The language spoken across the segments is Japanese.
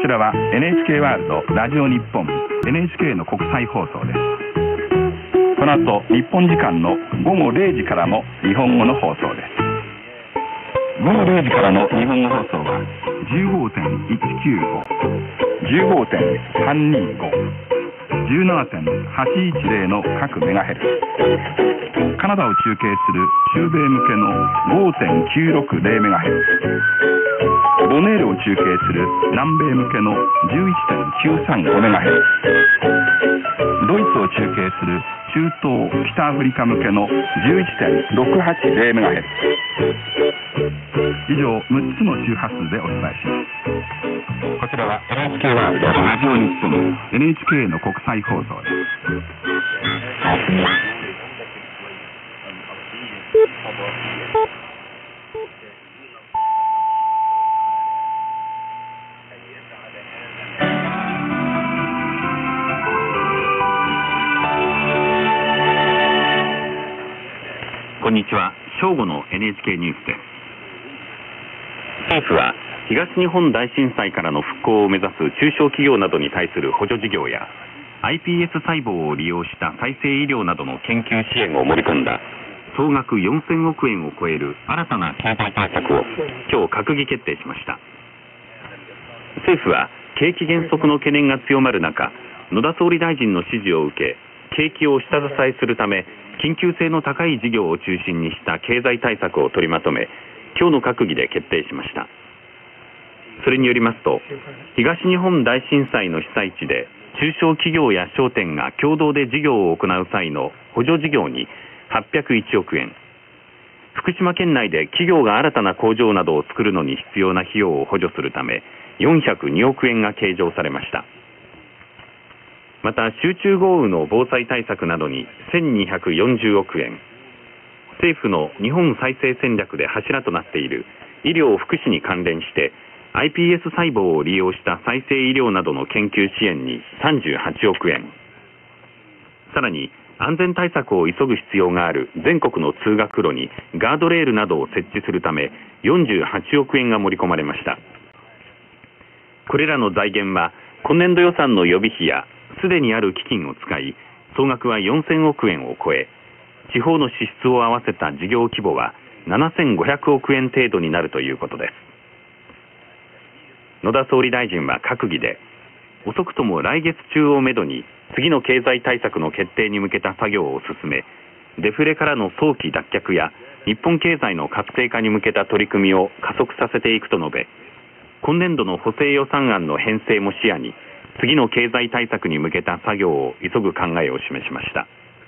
ちらは NHK ワールドラジオ日本 NHK の国際放送です。この後日本時間の午後0時からの日本語の放送です。午後0時からの日本語放送は 15.195 15.325 17.810 の各メガヘルツ、カナダを中継する中米向けの 5.960 メガヘルツ、ボネールを中継する南米向けの 11.935 メガヘルツ、ドイツを中継する中東北アフリカ向けの 11.680 メガヘルツ。以上6つの周波数でお伝えします。こちらは NHK ワールドラジオ日本 NHK の国際放送です。こんにちは。正午の NHK ニュースです。政府は東日本大震災からの復興を目指す中小企業などに対する補助事業や iPS 細胞を利用した再生医療などの研究支援を盛り込んだ総額4000億円を超える新たな経済対策を今日閣議決定しました。政府は景気減速の懸念が強まる中、野田総理大臣の指示を受け、景気を下支えするため緊急性の高い事業を中心にした経済対策を取りまとめ、今日の閣議で決定しました。それによりますと、東日本大震災の被災地で中小企業や商店が共同で事業を行う際の補助事業に801億円、福島県内で企業が新たな工場などを作るのに必要な費用を補助するため402億円が計上されました。また集中豪雨の防災対策などに1240億円、政府の日本再生戦略で柱となっている医療福祉に関連してiPS 細胞を利用した再生医療などの研究支援に38億円、さらに安全対策を急ぐ必要がある全国の通学路にガードレールなどを設置するため48億円が盛り込まれました。これらの財源は今年度予算の予備費やすでにある基金を使い、総額は4000億円を超え、地方の支出を合わせた事業規模は7500億円程度になるということです。野田総理大臣は閣議で、遅くとも来月中をめどに次の経済対策の決定に向けた作業を進め、デフレからの早期脱却や日本経済の活性化に向けた取り組みを加速させていくと述べ、今年度の補正予算案の編成も視野に次の経済対策に向けた作業を急ぐ考えを示しました。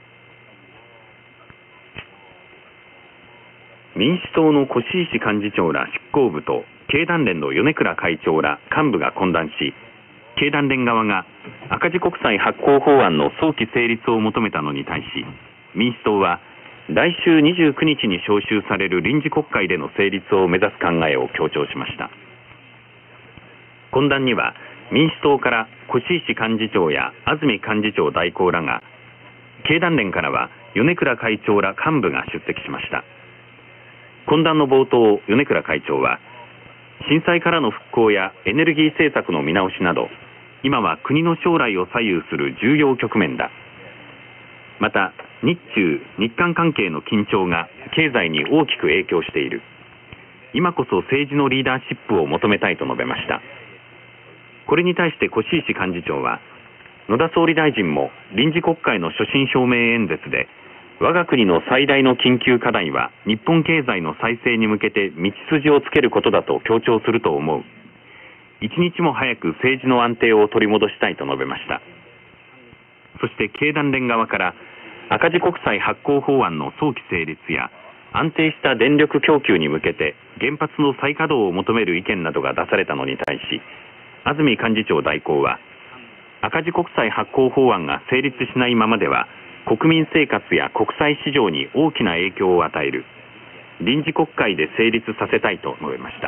民主党の越石幹事長ら執行部と経団連の米倉会長ら幹部が懇談し、経団連側が赤字国債発行法案の早期成立を求めたのに対し、民主党は来週29日に召集される臨時国会での成立を目指す考えを強調しました。懇談には民主党から越石幹事長や安住幹事長代行らが、経団連からは米倉会長ら幹部が出席しました。懇談の冒頭、米倉会長は、震災からの復興やエネルギー政策の見直しなど、今は国の将来を左右する重要局面だ。また、日中、日韓関係の緊張が経済に大きく影響している。今こそ政治のリーダーシップを求めたいと述べました。これに対して越石幹事長は、野田総理大臣も臨時国会の所信表明演説で、我が国の最大の緊急課題は日本経済の再生に向けて道筋をつけることだと強調すると思う。一日も早く政治の安定を取り戻したいと述べました。そして経団連側から赤字国債発行法案の早期成立や安定した電力供給に向けて原発の再稼働を求める意見などが出されたのに対し、安住幹事長代行は、赤字国債発行法案が成立しないままでは国民生活や国際市場に大きな影響を与える。臨時国会で成立させたいと述べました。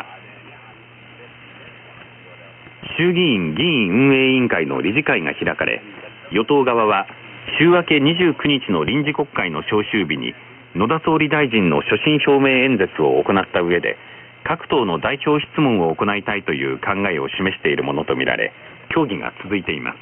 衆議院議院運営委員会の理事会が開かれ、与党側は週明け29日の臨時国会の召集日に野田総理大臣の所信表明演説を行った上で、 各党の代表質問を行いたいという考えを示しているものとみられ、協議が続いています。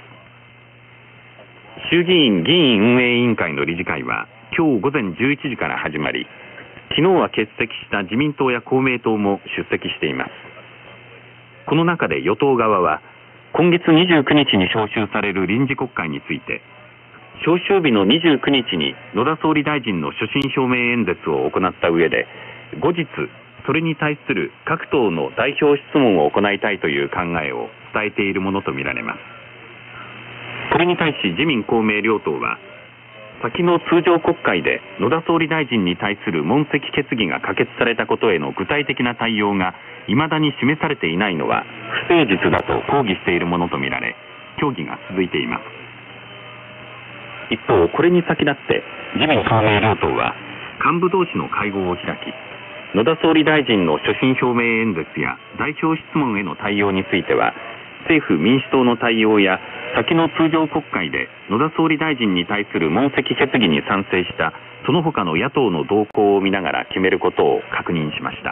衆議院議院運営委員会の理事会は今日午前11時から始まり、昨日は欠席した自民党や公明党も出席しています。この中で与党側は、今月29日に召集される臨時国会について、召集日の29日に野田総理大臣の所信表明演説を行った上で、後日それに対する各党の代表質問を行いたいという考えを伝えているものとみられます。これに対し自民公明両党は、先の通常国会で野田総理大臣に対する問責決議が可決されたことへの具体的な対応が未だに示されていないのは不誠実だと抗議しているものとみられ、協議が続いています。一方、これに先立って自民公明両党は幹部同士の会合を開き、野田総理大臣の所信表明演説や代表質問への対応については、政府民主党の対応や先の通常国会で野田総理大臣に対する問責決議に賛成したその他の野党の動向を見ながら決めることを確認しました。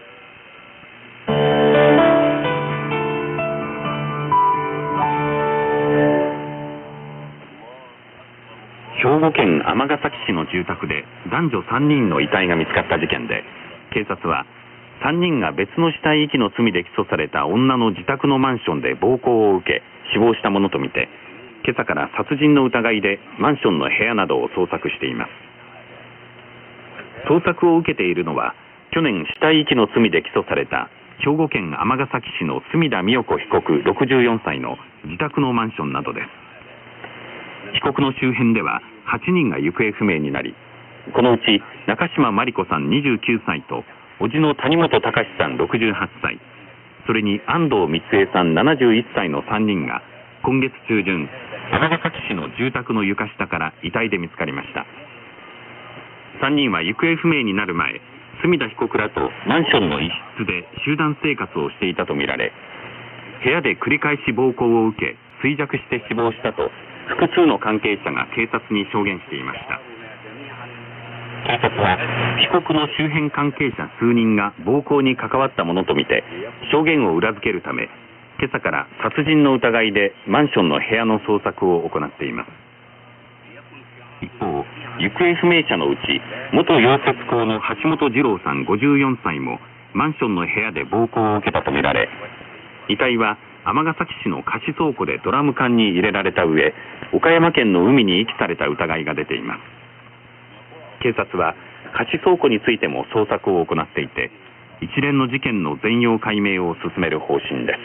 兵庫県尼崎市の住宅で男女3人の遺体が見つかった事件で、警察は3人が別の死体遺棄の罪で起訴された女の自宅のマンションで暴行を受け死亡したものとみて、今朝から殺人の疑いでマンションの部屋などを捜索しています。捜索を受けているのは、去年死体遺棄の罪で起訴された兵庫県尼崎市の隅田美代子被告64歳の自宅のマンションなどです。被告の周辺では8人が行方不明になり、このうち中島真理子さん29歳と叔父の谷本隆さん68歳、それに安藤光恵さん71歳の3人が今月中旬、尼崎市の住宅の床下から遺体で見つかりました。3人は行方不明になる前、隅田被告らとマンションの一室で集団生活をしていたとみられ、部屋で繰り返し暴行を受け衰弱して死亡したと複数の関係者が警察に証言していました。警察は被告の周辺関係者数人が暴行に関わったものとみて証言を裏付けるため、今朝から殺人の疑いでマンションの部屋の捜索を行っています。一方、行方不明者のうち元溶接工の橋本二郎さん54歳もマンションの部屋で暴行を受けたとみられ、遺体は尼崎市の貸倉庫でドラム缶に入れられた上、岡山県の海に遺棄された疑いが出ています。警察は貸倉庫についても捜索を行っていて、一連の事件の全容解明を進める方針です。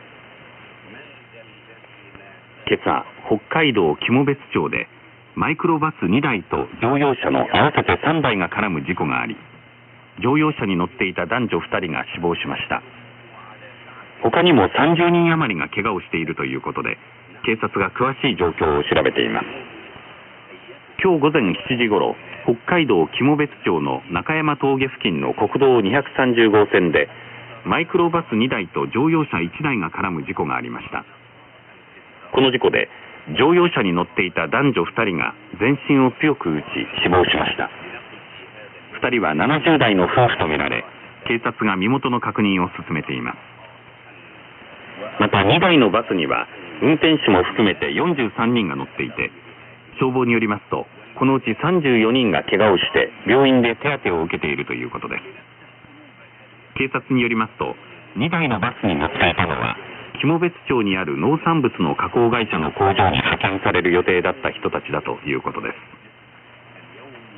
今朝、北海道肝別町でマイクロバス2台と乗用車の合わせて3台が絡む事故があり、乗用車に乗っていた男女2人が死亡しました。他にも30人余りが怪我をしているということで、警察が詳しい状況を調べています。今日午前7時ごろ、北海道肝別町の中山峠付近の国道230号線でマイクロバス2台と乗用車1台が絡む事故がありました。この事故で乗用車に乗っていた男女2人が全身を強く打ち死亡しました。2人は70代の夫婦とみられ、警察が身元の確認を進めています。また2台のバスには運転手も含めて43人が乗っていて、消防によりますと、このうち34人が怪我をして病院で手当てを受けているということです。警察によりますと、2台のバスに乗っていたのは肝別町にある農産物の加工会社の工場に派遣される予定だった人たちだということです。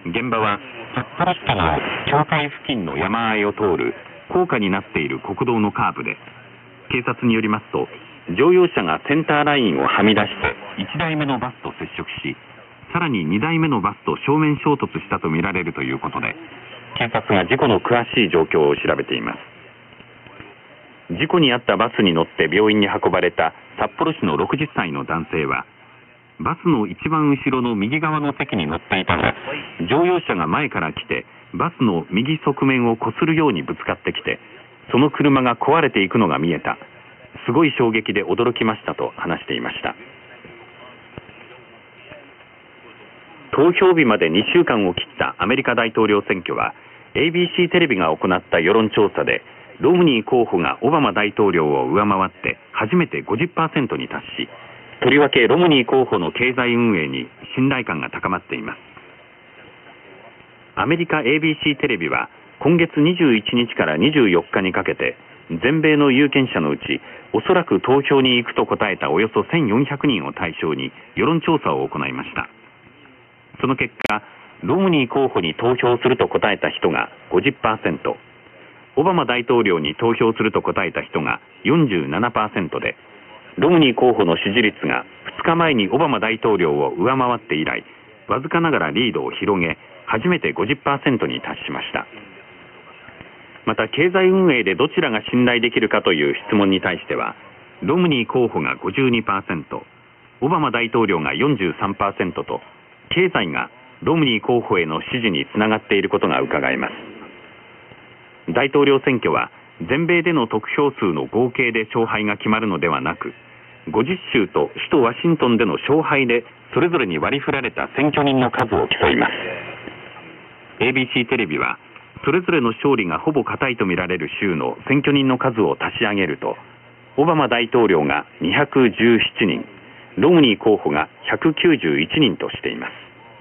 現場は札幌市との境界付近の山あいを通る高架になっている国道のカーブで、警察によりますと、乗用車がセンターラインをはみ出して1台目のバスと接触し、さらに2台目のバスと正面衝突したとみられるということで、警察が事故の詳しい状況を調べています。事故に遭ったバスに乗って病院に運ばれた札幌市の60歳の男性は、バスの一番後ろの右側の席に乗っていたが、乗用車が前から来てバスの右側面を擦るようにぶつかってきて、その車が壊れていくのが見えた、すごい衝撃で驚きましたと話していました。投票日まで2週間を切ったアメリカ大統領選挙は ABC テレビが行った世論調査で、 ロムニー候補がオバマ大統領を上回って初めて 50% に達し、とりわけロムニー候補の経済運営に信頼感が高まっています。アメリカ ABC テレビは今月21日から24日にかけて全米の有権者のうちおそらく投票に行くと答えたおよそ1400人を対象に世論調査を行いました。その結果、ロムニー候補に投票すると答えた人が 50%、オバマ大統領に投票すると答えた人が 47% で、ロムニー候補の支持率が2日前にオバマ大統領を上回って以来、わずかながらリードを広げ、初めて 50% に達しました。また経済運営でどちらが信頼できるかという質問に対しては、ロムニー候補が 52%、オバマ大統領が 43% と、経済がロムニー候補への支持につながっていることがうかがえます。大統領選挙は全米での得票数の合計で勝敗が決まるのではなく、50州と首都ワシントンでの勝敗でそれぞれに割り振られた選挙人の数を競います。 ABC テレビはそれぞれの勝利がほぼ固いとみられる州の選挙人の数を足し上げると、オバマ大統領が217人、ロムニー候補が191人としています。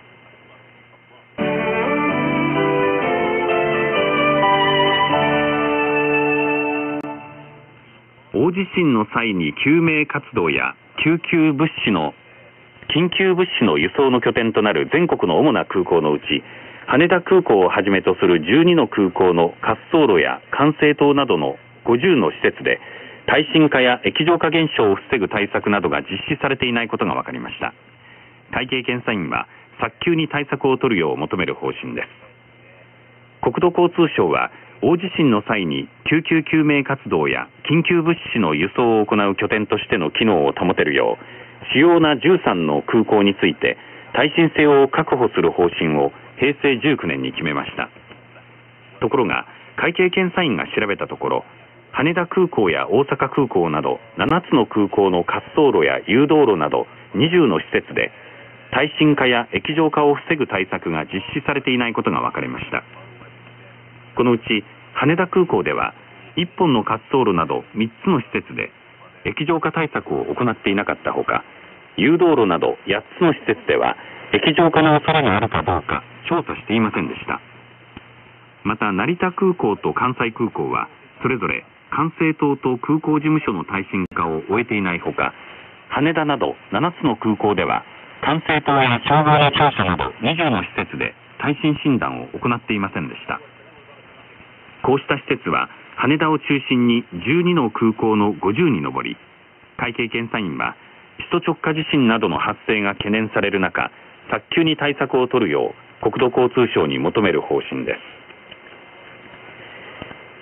大地震の際に救命活動や緊急物資の輸送の拠点となる全国の主な空港のうち、羽田空港をはじめとする12の空港の滑走路や管制塔などの50の施設で耐震化や液状化現象を防ぐ対策などが実施されていないことが分かりました。会計検査院は早急に対策を取るよう求める方針です。国土交通省は大地震の際に救急救命活動や緊急物資の輸送を行う拠点としての機能を保てるよう、主要な13の空港について耐震性を確保する方針を平成19年に決めました。ところが会計検査院が調べたところ、羽田空港や大阪空港など7つの空港の滑走路や誘導路など20の施設で耐震化や液状化を防ぐ対策が実施されていないことが分かりました。このうち羽田空港では1本の滑走路など3つの施設で液状化対策を行っていなかったほか、誘導路など8つの施設では液状化の恐れがあるかどうか調査していませんでした。また成田空港と関西空港はそれぞれ管制塔と空港事務所の耐震化を終えていないほか、羽田など7つの空港では管制塔や消防の庁舎など20の施設で耐震診断を行っていませんでした。こうした施設は羽田を中心に12の空港の50に上り、会計検査院は首都直下地震などの発生が懸念される中、早急に対策を取るよう国土交通省に求める方針です。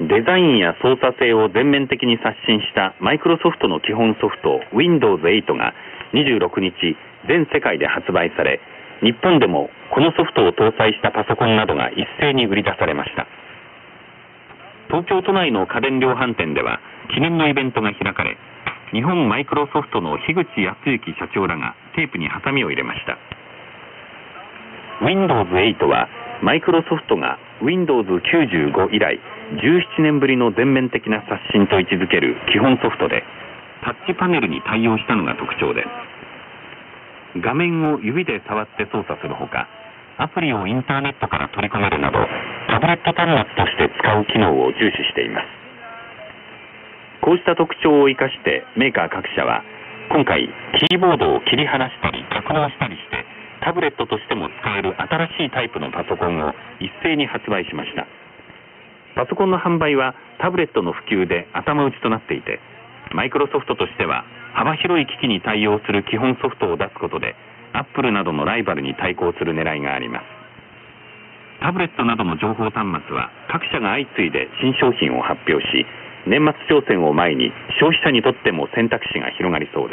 デザインや操作性を全面的に刷新したマイクロソフトの基本ソフト Windows 8が26日全世界で発売され、日本でもこのソフトを搭載したパソコンなどが一斉に売り出されました。東京都内の家電量販店では記念のイベントが開かれ、日本マイクロソフトの樋口康之社長らがテープにハサミを入れました。 Windows 8はマイクロソフトが Windows 95以来17年ぶりの全面的な刷新と位置づける基本ソフトで、タッチパネルに対応したのが特徴です。画面を指で触って操作するほか、アプリをインターネットから取り込めるなどタブレット端末として使う機能を重視しています。こうした特徴を生かしてメーカー各社は今回キーボードを切り離したり格納したりしてタブレットとしても使える新しいタイプのパソコンを一斉に発売しました。パソコンの販売はタブレットの普及で頭打ちとなっていて、マイクロソフトとしては幅広い機器に対応する基本ソフトを出すことでアップルなどのライバルに対抗する狙いがあります。タブレットなどの情報端末は各社が相次いで新商品を発表し、年末商戦を前に消費者にとっても選択肢が広がりそうです。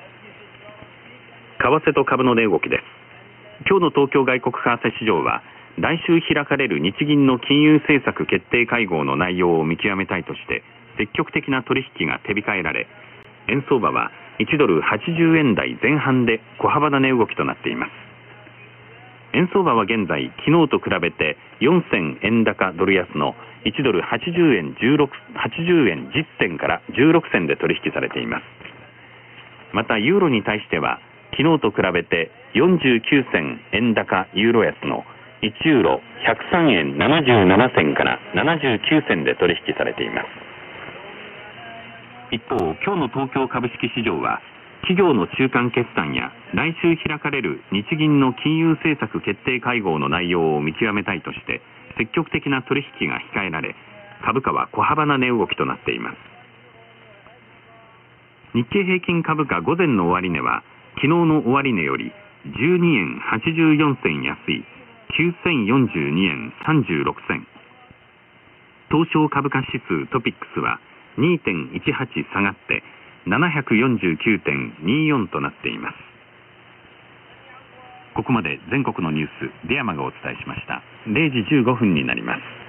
為替と株の値動きです。今日の東京外国為替市場は来週開かれる日銀の金融政策決定会合の内容を見極めたいとして積極的な取引が手控えられ、円相場は1ドル80円台前半で小幅な値動きとなっています。 円相場は現在、昨日と比べて4銭円高ドル安の1ドル80円10銭から16銭で取引されています。またユーロに対しては昨日と比べて49銭円高ユーロ安の1ユーロ103円77銭から79銭で取引されています。一方、今日の東京株式市場は企業の中間決算や来週開かれる日銀の金融政策決定会合の内容を見極めたいとして積極的な取引が控えられ、株価は小幅な値動きとなっています。日経平均株価午前の終値は昨日の終値より12円84銭安い9042円36銭。東証株価指数トピックスは 2.18 下がって749.24 となっています。ここまで全国のニュース、出山がお伝えしました。0時15分になります。